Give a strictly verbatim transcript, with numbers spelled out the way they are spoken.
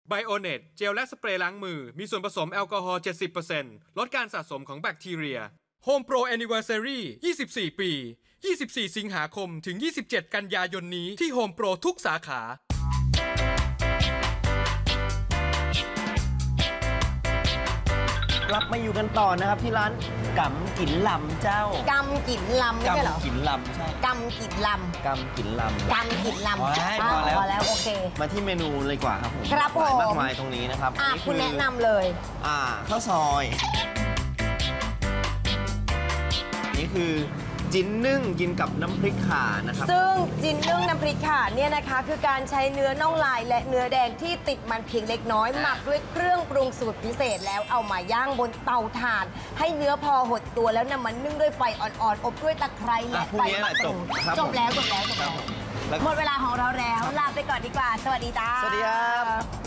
ไบโอเนตเจลและสเปรย์ล้างมือมีส่วนผสมแอลกอฮอล์ เจ็ดสิบเปอร์เซ็นต์ ลดการสะสมของแบคทีเรีย Home Pro Anniversary ยี่สิบสี่ ปี ยี่สิบสี่ สิงหาคมถึง ยี่สิบเจ็ด กันยายนนี้ที่ Home Pro ทุกสาขากลับมาอยู่กันต่อนะครับที่ร้านกำกินลำเจ้ากำกินลำไม่ใช่เหรอกำกินลำใช่กำกินลำกำกินลำกำกินลำพอแล้วพอแล้วพอแล้วโอเคมาที่เมนูเลยกว่าครับผมครับผมมากมายตรงนี้นะครับอ่ะคุณแนะนำเลยอ่าข้าวซอยนี่คือจิ้นนึ่งกินกับน้ำพริกข่านะครับซึ่งจิ้นนึ่งน้ำพริกข่าเนี่ยนะคะคือการใช้เนื้อน่องลายและเนื้อแดงที่ติดมันเพียงเล็กน้อยหมักด้วยเครื่องปรุงสูตรพิเศษแล้วเอามาย่างบนเตาถ่าน ให้เนื้อพอหดตัวแล้วนำมันนึ่งด้วยไฟอ่อนๆอบด้วยตะไคร้และใบมะกรูดจบแล้วจบแล้วจบแล้วหมดเวลาของเราแล้วลาไปก่อนดีกว่าสวัสดีจ้าสวัสดีครับ